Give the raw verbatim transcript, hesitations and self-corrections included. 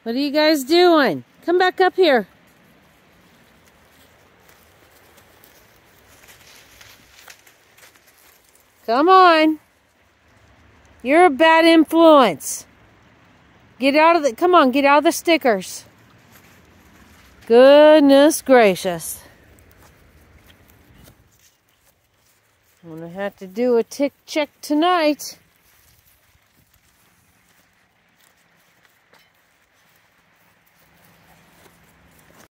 What are you guys doing? Come back up here. Come on. You're a bad influence. Get out of the, come on, get out of the stickers. Goodness gracious. I'm gonna have to do a tick check tonight.